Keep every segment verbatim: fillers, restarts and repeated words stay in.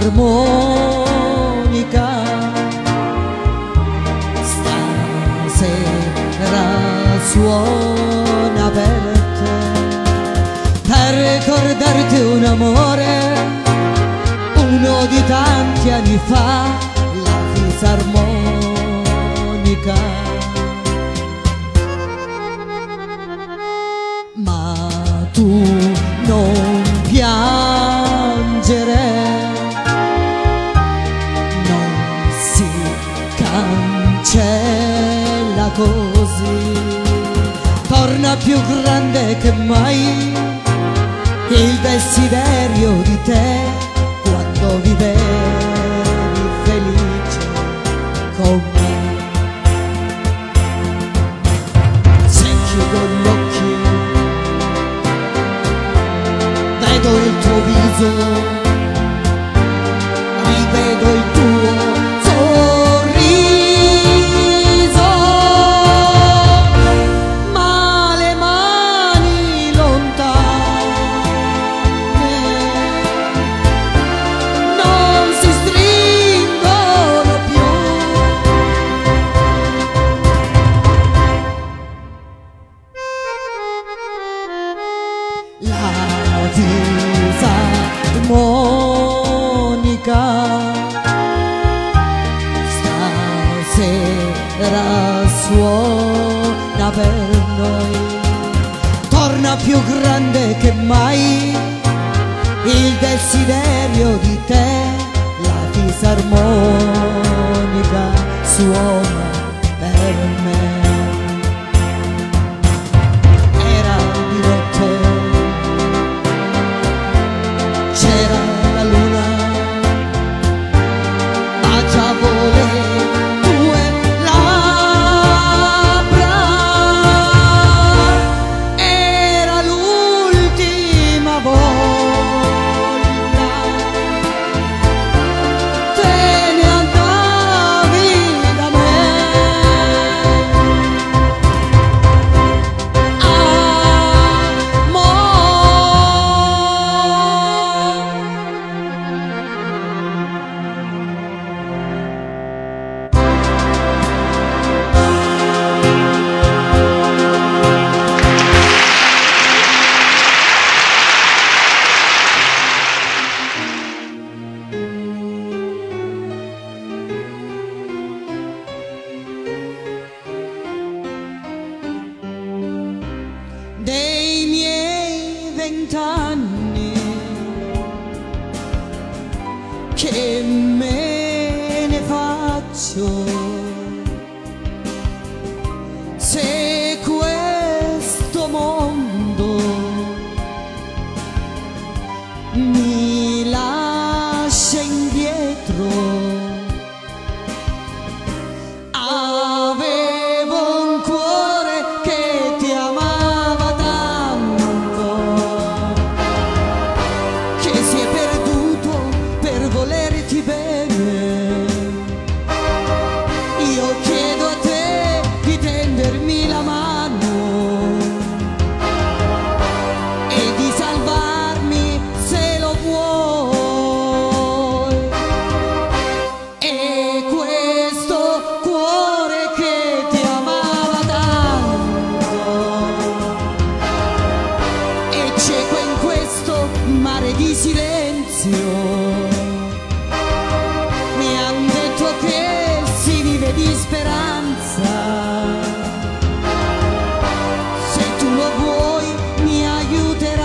fisarmonica. Stasera suona per te, per ricordarti un amore, uno di tanti anni fa, la fisarmonica. Ma tu non piangere, non si cancella così, torna più grande che mai il desiderio di te quando vivevi felice con me. Se chiudo gli occhi vedo il tuo viso, rivedo il tuo sorriso, ma le mani lontane non si stringono più. La fisarmonica stasera suona per noi, torna più grande che mai il desiderio di te, la fisarmonica suona per me. Era di notte, c'era la luna, baciavo le tue labbra, era l'ultima volta, te ne andavi da me. Dei miei vent'anni che me ne faccio, se questo mondo mi lascia indietro, avevo un cuore che ti amava tanto, che si è perduto per volerti bene. Io chiedo a te di tendermi la mano e di salvarmi se lo vuoi. E questo cuore che ti amava tanto è cieco in questo mare di silenzio. Mi han detto che si vive di speranza, se tu lo vuoi mi aiuterai.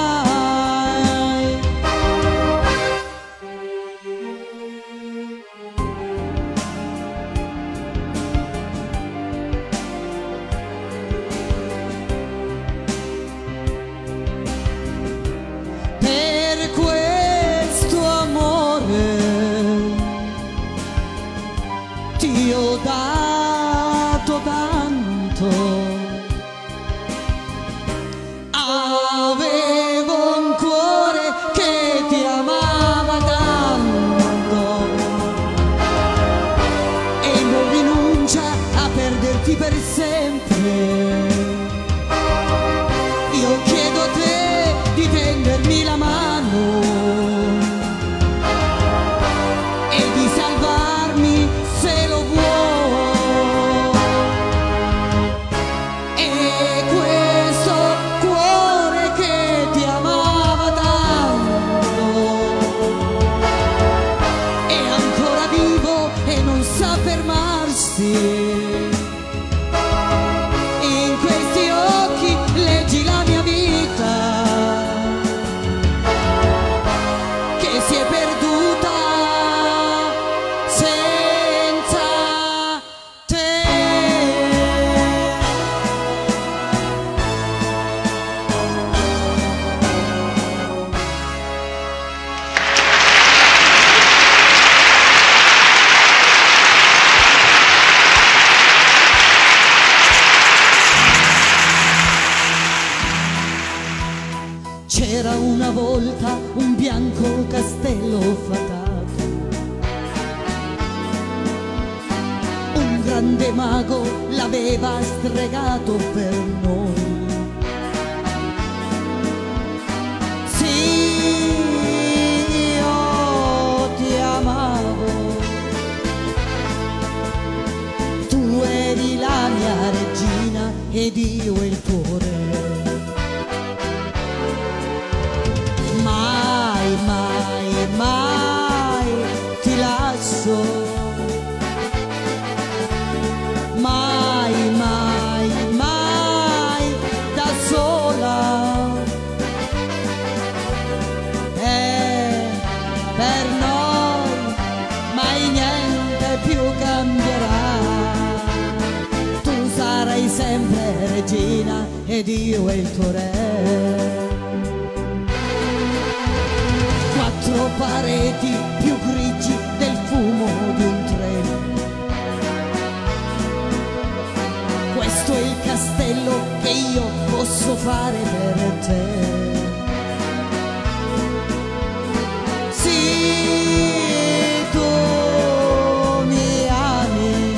Per questo amore ti ho dato tanto, avevo un cuore che ti amava tanto e non rinuncia a perderti per sempre. Io chiedo a te di tendermi la mano C'era una volta un bianco castello fatato, un grande mago l'aveva stregato per noi. Sì, io ti amavo, tu eri la mia regina ed io il tuo re. Mai, mai, mai ti lascio, mai, mai, mai da sola. E per noi mai niente più cambierà. Tu sarai sempre regina ed io il tuo re. Quattro pareti più grigi del fumo di un treno. Questo è il castello che io posso fare per te. Sì, tu mi ami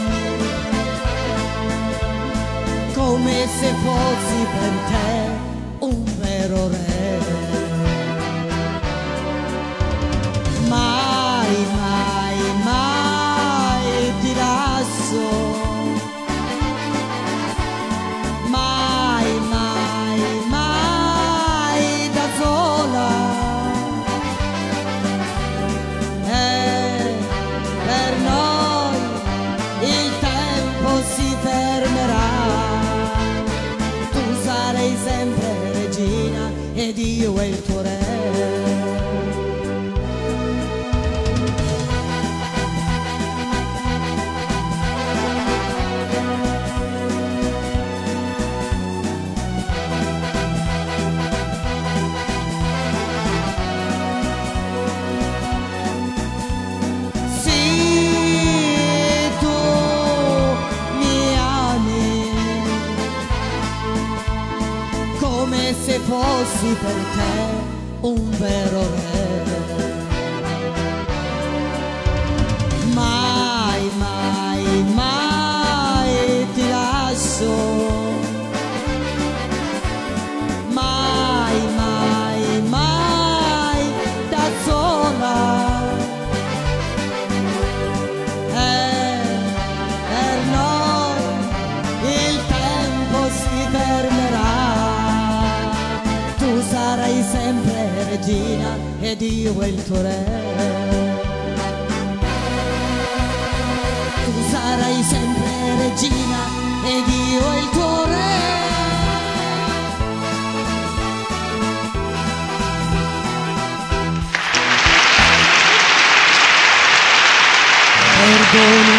come se fossi per te un vero re. Mai, mai, mai ti lascio, mai, mai, mai da sola. E per noi il tempo si fermerà. Tu sarai sempre regina ed io il tuo re. Come se fossi per te un vero re. Mai, mai, mai ti lascio, mai, mai, mai da sola. E per noi il tempo si fermerà. Tu sarai sempre regina ed io il tuo re. Tu sarai sempre regina ed io il tuo re. Perdono,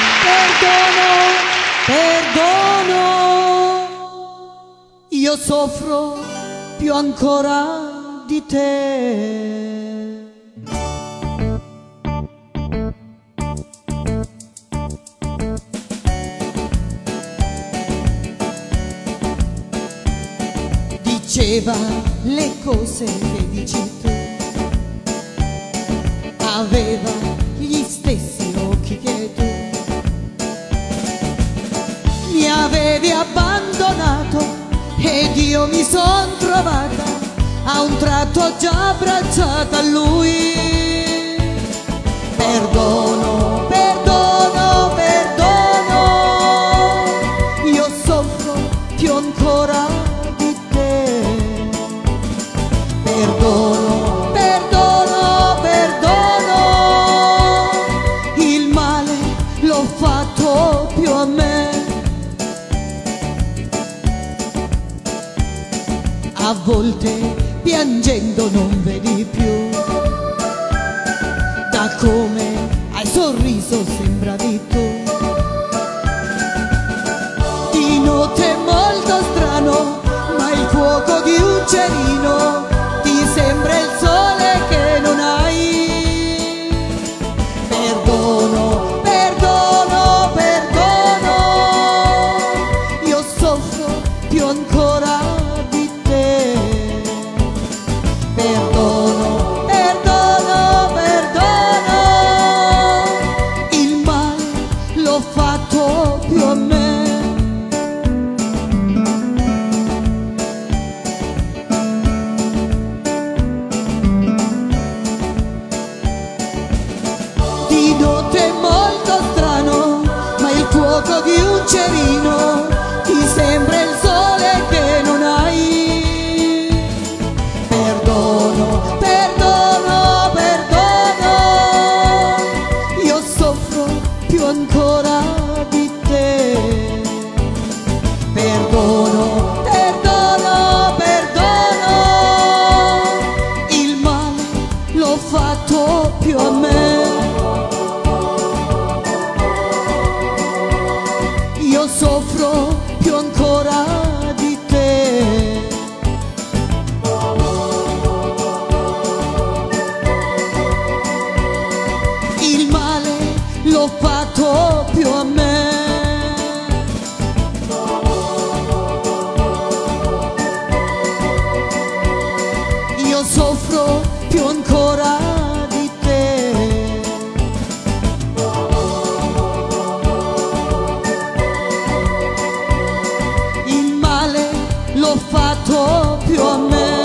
perdono, perdono, io soffro più ancora di te. Diceva le cose che dici tu, aveva gli stessi occhi che tu. Mi avevi abbandonato ed io mi son trovata a un tratto già abbracciata a lui. Perdono, perdono, perdono, io soffro più ancora di te. Perdono, perdono, perdono, il male l'ho fatto più a me. A volte piangendo non vedi più, da come hai sorriso sembravi tu. Di notte è molto strano, ma il fuoco di un cerino ti sembra il sole che non hai. Perdono, perdono, perdono, io soffro più ancora di te. Perdono, perdono, perdono, il male l'ho fatto più a me. Io soffro più ancora di te. Il male l'ho fatto più a me. Io soffro più ancora di te. Il male l'ho fatto più a me.